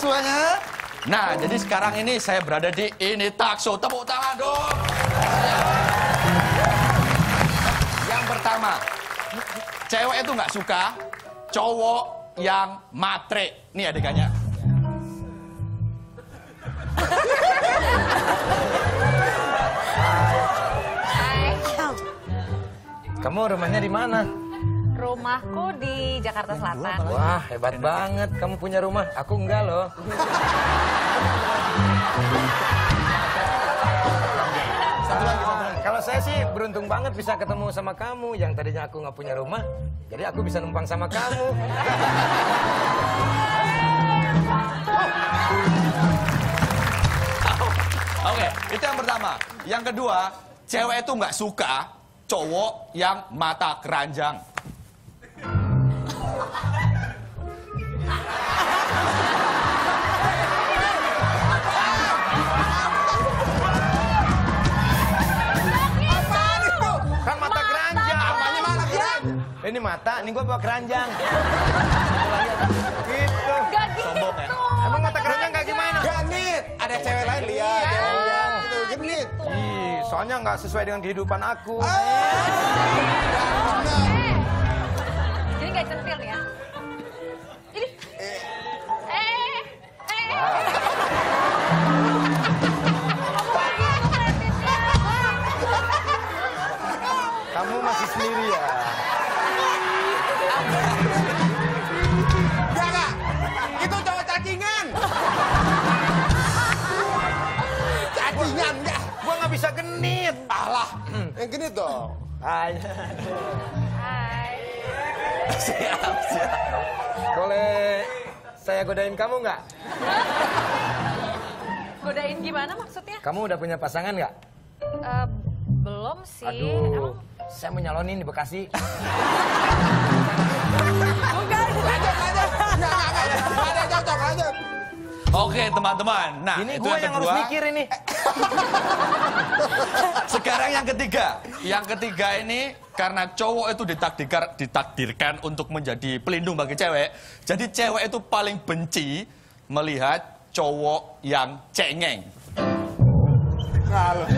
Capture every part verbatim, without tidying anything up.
semuanya. Nah, jadi sekarang ini saya berada di Ini Talkshow. Tepuk tangan dong. Yang pertama, cewek itu nggak suka cowok yang matre. Nih adegannya. Kamu rumahnya di mana? Rumahku di Jakarta Selatan. Wah, hebat banget. Kamu punya rumah, aku enggak loh. Satu lagi, satu lagi. Kalau saya sih beruntung banget bisa ketemu sama kamu. Yang tadinya aku nggak punya rumah, jadi aku bisa numpang sama kamu. Oke, itu yang pertama. Yang kedua, cewek itu nggak suka cowok yang mata keranjang. Kan mata keranjang. Apanya mata keranjang? Ini mata, ini gua bawa keranjang. Gitu. Gak gitu. Sombong ya? Emang mata keranjang kayak gimana? Genit, ada cewek lain lihat. Iya. Gitu, genit. Ih, soalnya nggak sesuai dengan kehidupan aku. Jadi gak centil ya? Ini. Eh. Eh. Kamu masih sendiri ya? Jangan, itu cowok cacingan. Cacingan, ya. Gua nggak bisa genit. Alah, yang genit dong. Hai. Hai. Siap, siap. Boleh saya godain kamu nggak? Godain gimana maksudnya? Kamu udah punya pasangan nggak? Eh, belum sih. Aduh, saya mau nyalonin di Bekasi. Bukan. Lanjut, lanjut. Nggak, nggak, nggak. Nggak ada yang cocok, lanjut. Oke, teman-teman. Nah, Ini itu gue yang yang harus kedua. mikir ini. Sekarang yang ketiga. Yang ketiga ini karena cowok itu ditakdirkan, ditakdirkan untuk menjadi pelindung bagi cewek. Jadi cewek itu paling benci melihat cowok yang cengeng. Halo.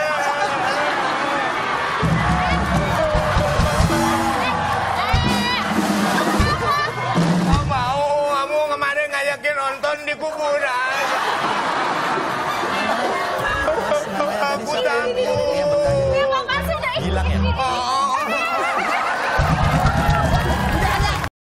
Nggak mau, kamu kemarin ngajakin nonton di kuburan. Aku takut. Ya, makasih, Dai. Hilang ya? Oh,